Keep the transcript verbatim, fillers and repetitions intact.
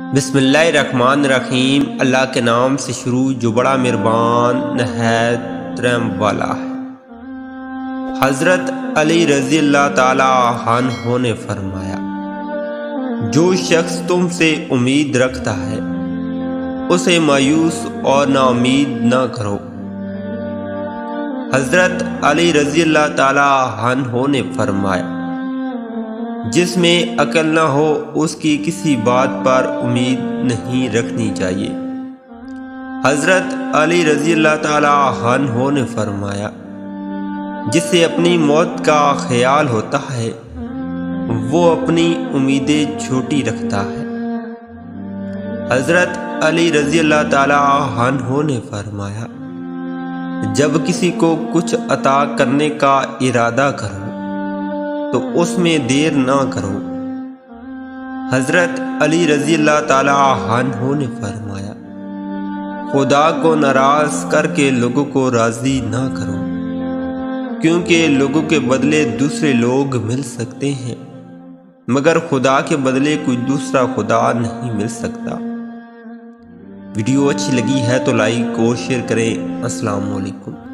بسم اللہ الرحمن الرحیم۔ اللہ کے نام سے شروع جو بڑا مہربان نہایت رحم والا ہے۔ حضرت علی رضی اللہ تعالی عنہ نے فرمایا، جو شخص تم سے امید رکھتا ہے اسے مایوس اور نا امید نہ کرو۔ حضرت علی رضی اللہ تعالی عنہ نے فرمایا، جس میں عقل نہ ہو اس کی کسی بات پر امید نہیں رکھنی چاہیے۔ حضرت علی رضی اللہ تعالی عنہ نے فرمایا، جسے اپنی موت کا خیال ہوتا ہے وہ اپنی امیدیں چھوٹی رکھتا ہے۔ حضرت علی رضی اللہ تعالی عنہ نے فرمایا، جب کسی کو کچھ عطا کرنے کا ارادہ کرو تو اس میں دیر نہ کرو۔ حضرت علی رضی اللہ تعالی عنہ نے فرمایا، خدا کو ناراض کر کے لوگوں کو راضی نہ کرو، کیونکہ لوگوں کے بدلے دوسرے لوگ مل سکتے ہیں مگر خدا کے بدلے کوئی دوسرا خدا نہیں مل سکتا۔ ویڈیو اچھی لگی ہے تو لائک اور شیئر کریں۔ السلام علیکم۔